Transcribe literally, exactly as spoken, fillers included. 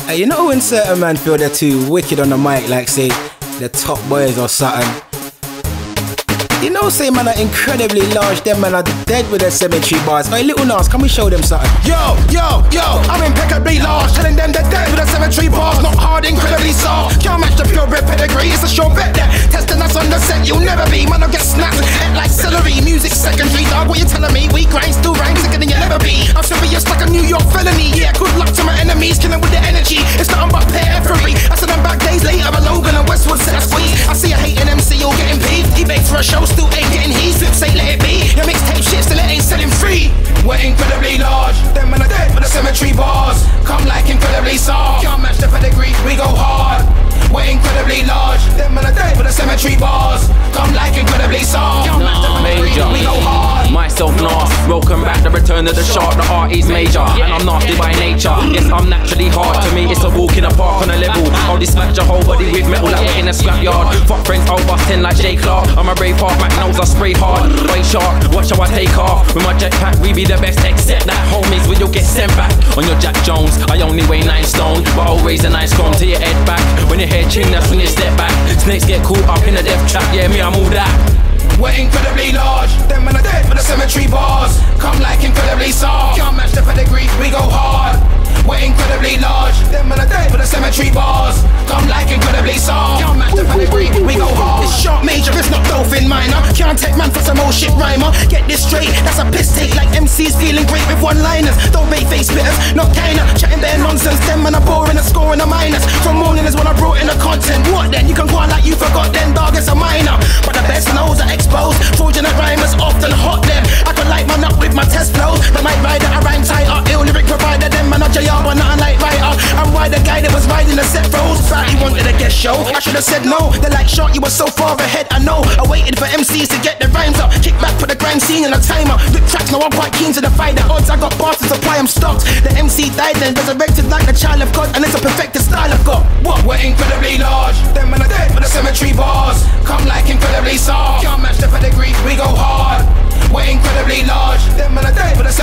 Hey, you know when certain man feel they're too wicked on the mic, like say, the top boys or something? You know, say man are incredibly large, them man are dead with their cemetery bars. Hey, Little Nas, can we show them something? Yo, yo, yo, I'm impeccably large, telling them they're dead with their cemetery bars. Not hard, incredibly soft, can't match the purebred pedigree. It's a sure bet that testing us on the set, you'll never be. Man, I'll get snapped, act like celery. Music secondary, dog, what you telling me? We grind, still rhyme, sicker than you'll never be. I'm serious like a New York felony. Yeah, good luck to my enemies, killing with the energy. It's nothing but periphery. I said I'm back days later, but Logan and Westwood said I squeeze. I see a hating M C, all getting peeved. He begged for a show, still ain't getting heat. Flip say let it be. Your mixtape shit still it ain't selling free. We're incredibly large, them men are dead with the cemetery bars. Come like incredibly soft, can't match the pedigree, we go hard. We're incredibly large, them men are dead with the cemetery bars. Come like incredibly soft, can't match the pedigree, we go hard. Myself Nas, welcome back, the return of the shark. The art is major, and I'm nasty by nature. Yes, I'm naturally hard, to me it's a walk in the park on a level. I'll dispatch your whole body with metal like we're in a scrapyard. Fuck friends, I'll bust ten like Jay Clark. I'm a brave heart, Mac knows I spray hard. White shark, watch how I take off. With my jetpack, we be the best, except that homies when you'll get sent back. On your Jack Jones, I only weigh nine stone, but I'll raise a nice comb to your head back. When your head chin, that's when you step back. Snakes get caught up in a death trap, yeah, me, I'm all that. We're incredibly large, them men are dead with the cemetery bars. Come like incredibly soft, can't match the pedigree, we go hard. We're incredibly large, them men are dead with the cemetery bars. Come like incredibly soft, can't match the pedigree, we go hard. It's sharp major, it's not dolphin minor. Can't take man for some old shit rhymer. Get this straight, that's a piss take like M Cs feeling great with one-liners. Don't bait face spitters, not kinda chatting bare nonsense. Them man are boring and scoring a minus. From morning is when I brought in the content. What then? You can go on like you forgot then, dog, it's a minor. But the best knows are exposed. Fraudulent rhymers often hot them. I can light man up with my test flows. The mic rider, I rhyme tighter. Ill lyric provider, them man are J R, but nothing like writer. I'm why the guy that was riding the set froze. Thought he wanted a guest show, I should have said no. They're like shot, you were so far ahead, I know. I waited for M Cs to get the rhymes up. Kick back, put the grime scene in a timer. Rip tracks, now I'm quite keen to defy the odds. I got bars to supply, I'm stocked. The M C died then resurrected like the child of God, and it's a perfected style I've got. What? We're incredibly large, them men are dead with the cemetery bars. Come like incredibly soft, can't match the pedigree, we go hard. We're incredibly large, them men are dead with the